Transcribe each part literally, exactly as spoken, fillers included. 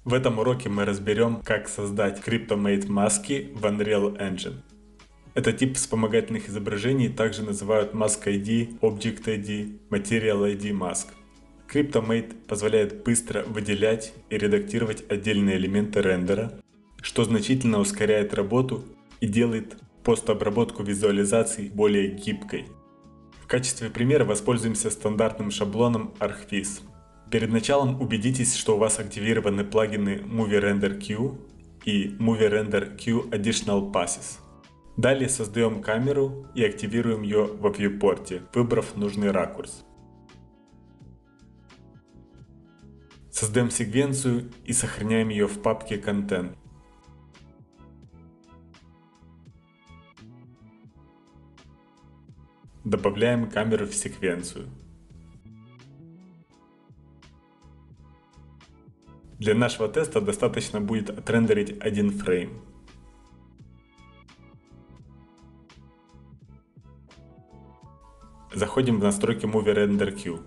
В этом уроке мы разберем, как создать CryptoMate маски в Unreal Engine. Этот тип вспомогательных изображений также называют Mask ай ди, Object ай ди, Material ай ди Mask. CryptoMate позволяет быстро выделять и редактировать отдельные элементы рендера, что значительно ускоряет работу и делает постобработку визуализаций более гибкой. В качестве примера воспользуемся стандартным шаблоном Archviz. Перед началом убедитесь, что у вас активированы плагины Movie Render Queue и Movie Render Queue Additional Passes. Далее создаем камеру и активируем ее во вьюпорте, выбрав нужный ракурс. Создаем секвенцию и сохраняем ее в папке Content. Добавляем камеру в секвенцию. Для нашего теста достаточно будет отрендерить один фрейм. Заходим в настройки Movie Render Queue.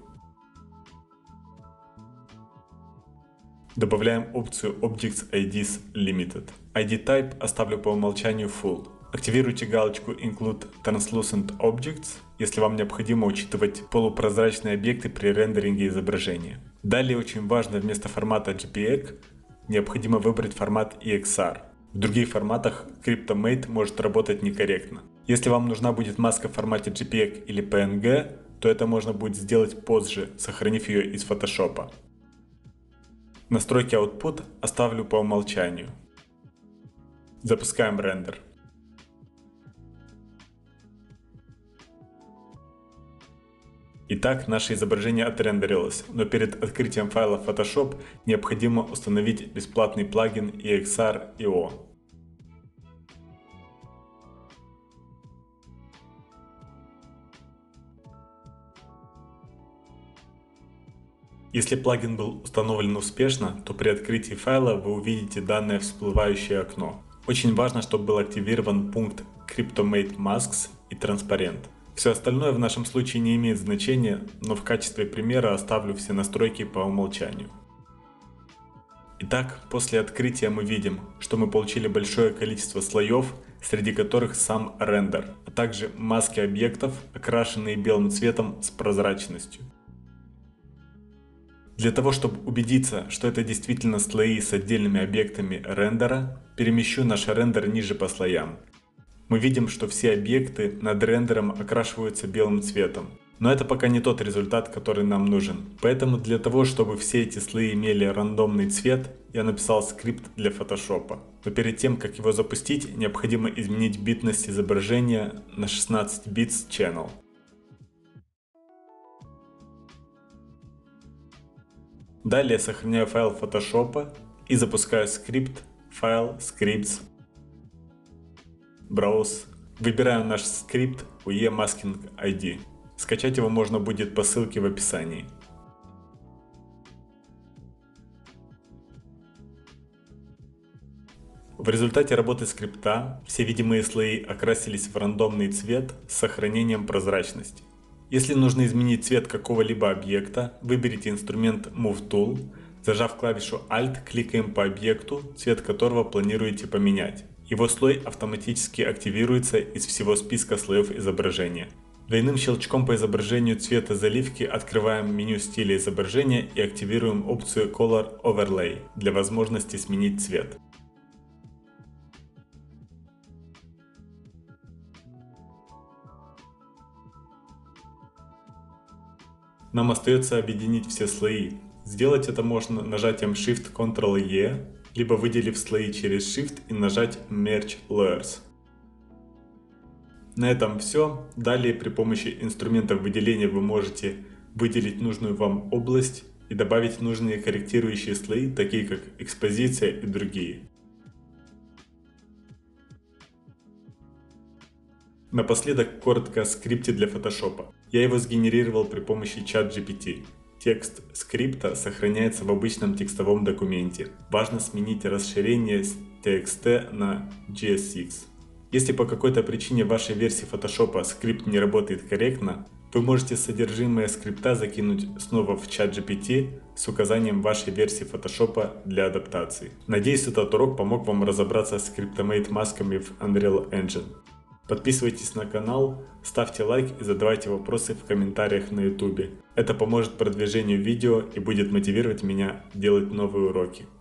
Добавляем опцию Objects ай ди Limited. ай ди Type оставлю по умолчанию Full. Активируйте галочку Include Translucent Objects, если вам необходимо учитывать полупрозрачные объекты при рендеринге изображения. Далее очень важно, вместо формата джей пи эг необходимо выбрать формат и экс ар. В других форматах CryptoMate может работать некорректно. Если вам нужна будет маска в формате джей пи эг или пи эн джи, то это можно будет сделать позже, сохранив ее из Photoshop. Настройки Output оставлю по умолчанию. Запускаем рендер. Итак, наше изображение отрендерилось, но перед открытием файла Photoshop необходимо установить бесплатный плагин и экс ар точка ай о. Если плагин был установлен успешно, то при открытии файла вы увидите данное всплывающее окно. Очень важно, чтобы был активирован пункт CryptoMate Masks и транспарент. Все остальное в нашем случае не имеет значения, но в качестве примера оставлю все настройки по умолчанию. Итак, после открытия мы видим, что мы получили большое количество слоев, среди которых сам рендер, а также маски объектов, окрашенные белым цветом с прозрачностью. Для того, чтобы убедиться, что это действительно слои с отдельными объектами рендера, перемещу наш рендер ниже по слоям. Мы видим, что все объекты над рендером окрашиваются белым цветом. Но это пока не тот результат, который нам нужен. Поэтому для того, чтобы все эти слои имели рандомный цвет, я написал скрипт для Photoshop. Но перед тем, как его запустить, необходимо изменить битность изображения на шестнадцать битс Channel. Далее сохраняю файл Photoshop и запускаю скрипт, файл, scripts, Browse. Выбираю наш скрипт ю и Masking ай ди. Скачать его можно будет по ссылке в описании. В результате работы скрипта все видимые слои окрасились в рандомный цвет с сохранением прозрачности. Если нужно изменить цвет какого-либо объекта, выберите инструмент Move Tool, зажав клавишу Alt, кликаем по объекту, цвет которого планируете поменять. Его слой автоматически активируется из всего списка слоев изображения. Двойным щелчком по изображению цвета заливки открываем меню стиля изображения и активируем опцию Color Overlay для возможности сменить цвет. Нам остается объединить все слои. Сделать это можно нажатием Shift контрол и, либо выделив слои через Shift и нажать Merge Layers. На этом все. Далее при помощи инструментов выделения вы можете выделить нужную вам область и добавить нужные корректирующие слои, такие как экспозиция и другие. Напоследок коротко о скрипте для Photoshop. Я его сгенерировал при помощи чат джи пи ти. Текст скрипта сохраняется в обычном текстовом документе. Важно сменить расширение с ти экс ти на джей эс икс. Если по какой-то причине в вашей версии Photoshop скрипт не работает корректно, вы можете содержимое скрипта закинуть снова в чат джи пи ти с указанием вашей версии Photoshop для адаптации. Надеюсь, этот урок помог вам разобраться с CryptoMate масками в Unreal Engine. Подписывайтесь на канал, ставьте лайк и задавайте вопросы в комментариях на YouTube. Это поможет продвижению видео и будет мотивировать меня делать новые уроки.